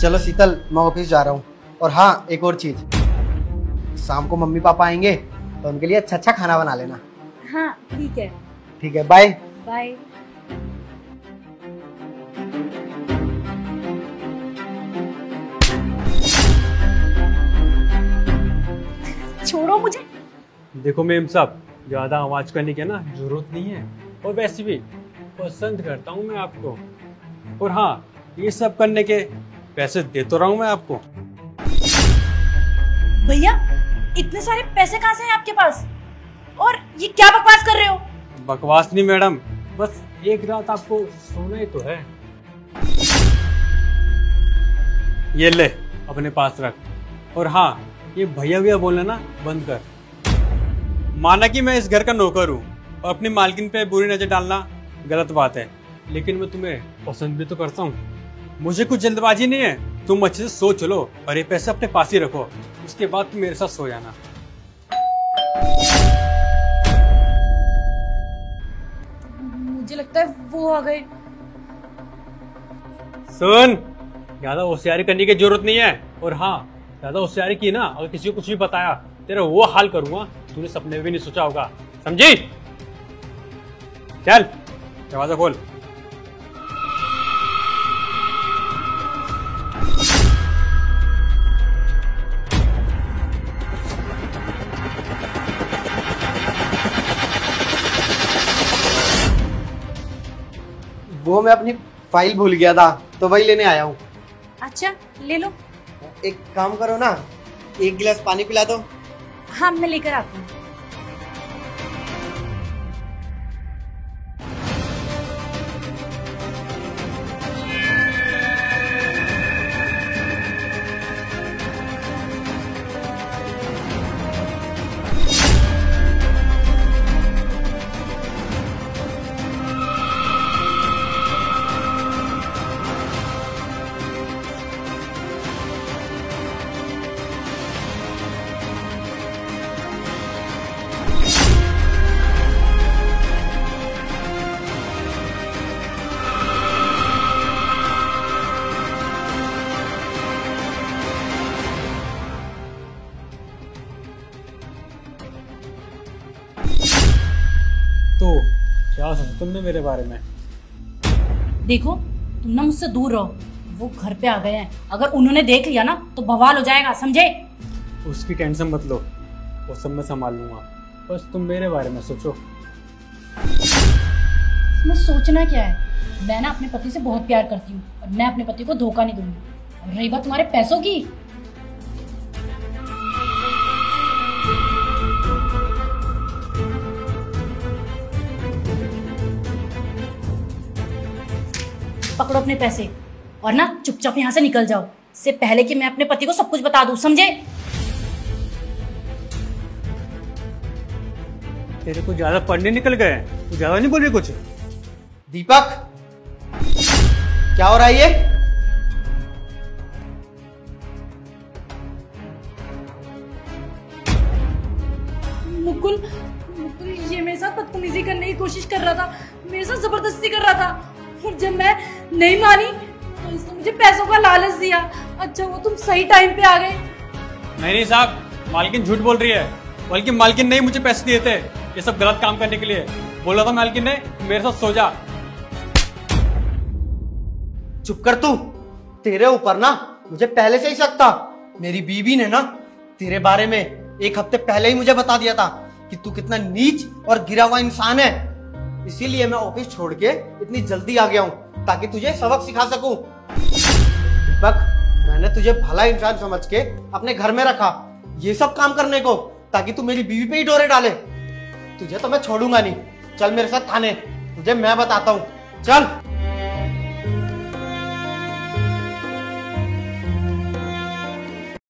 चलो शीतल, मैं ऑफिस जा रहा हूँ। और हाँ, एक और चीज, शाम को मम्मी पापा आएंगे तो उनके लिए अच्छा अच्छा खाना बना लेना। हाँ ठीक है। ठीक है, बाय बाय। छोड़ो मुझे। देखो मेम साहब, ज्यादा आवाज करने की ना जरूरत नहीं है, और वैसे भी पसंद करता हूँ मैं आपको। और हाँ, ये सब करने के पैसे दे तो रहा हूँ मैं आपको। भैया, इतने सारे पैसे कहाँ से हैं आपके पास? और ये क्या बकवास कर रहे हो? बकवास नहीं मैडम, बस एक रात आपको सोना ही तो है। ये ले, अपने पास रख। और हाँ, ये भैया भैया बोलना ना बंद कर। माना कि मैं इस घर का नौकर हूँ और अपनी मालकिन पे बुरी नजर डालना गलत बात है, लेकिन मैं तुम्हें पसंद भी तो करता हूँ। मुझे कुछ जल्दबाजी नहीं है, तुम अच्छे से सोच लो और ये पैसे अपने पास ही रखो, उसके बाद तुम मेरे साथ सो जाना। मुझे लगता है वो आ गए। सुन, ज्यादा होशियारी करने की जरूरत नहीं है। और हाँ, ज्यादा होशियारी की ना, अगर किसी को कुछ भी बताया, तेरा वो हाल करूंगा तूने सपने में भी नहीं सोचा होगा, समझी? चल, दरवाजा खोल। वो मैं अपनी फाइल भूल गया था तो वही लेने आया हूँ। अच्छा, ले लो। एक काम करो ना, एक गिलास पानी पिला दो। हाँ, मैं लेकर आती हूँ। तो क्या सोचा तुमने मेरे बारे में? देखो, तुम ना मुझसे दूर रहो। वो घर पे आ गए हैं, अगर उन्होंने देख लिया ना तो बवाल हो जाएगा, समझे? उसकी टेंशन मत लो, वो सब मैं संभाल लूंगा, बस तुम मेरे बारे में सोचो। इसमें सोचना क्या है? मैं ना अपने पति से बहुत प्यार करती हूँ और मैं अपने पति को धोखा नहीं दूंगी। और रही बात तुम्हारे पैसों की, पकड़ो अपने पैसे और ना चुपचाप यहाँ से निकल जाओ, इससे पहले कि मैं अपने पति को सब कुछ बता दूं, समझे? तेरे को ज्यादा पढ़ने निकल गए, तू ज्यादा नहीं बोल रही कुछ? दीपक, क्या हो रहा है ये? मुकुल, ये मेरे साथ बदतमीजी करने की कोशिश कर रहा था, मेरे साथ जबरदस्ती कर रहा था। और जब मैं नहीं मानी तो इसने मुझे पैसों का लालच दिया। अच्छा वो तुम सही टाइम पे आ गए। नहीं साहब, मालकिन झूठ बोल रही है, बल्कि मालकिन ने ही मुझे पैसे दिए थे ये सब गलत काम करने के लिए। बोला था मालकिन ने मेरे साथ सो जा। चुप कर तू, तेरे ऊपर ना मुझे पहले से ही शक था। मेरी बीवी ने ना तेरे बारे में एक हफ्ते पहले ही मुझे बता दिया था कि तू कितना नीच और गिरा हुआ इंसान है। इसीलिए मैं ऑफिस छोड़ के इतनी जल्दी आ गया हूँ ताकि तुझे सबक सिखा सकूं। दीपक, मैंने तुझे भला इंसान समझ के अपने घर में रखा, ये सब काम करने को, ताकि तू मेरी बीवी पे ही डोरे डाले। तुझे तो मैं छोड़ूंगा नहीं। चल मेरे साथ थाने, तुझे मैं बताता हूँ। चल।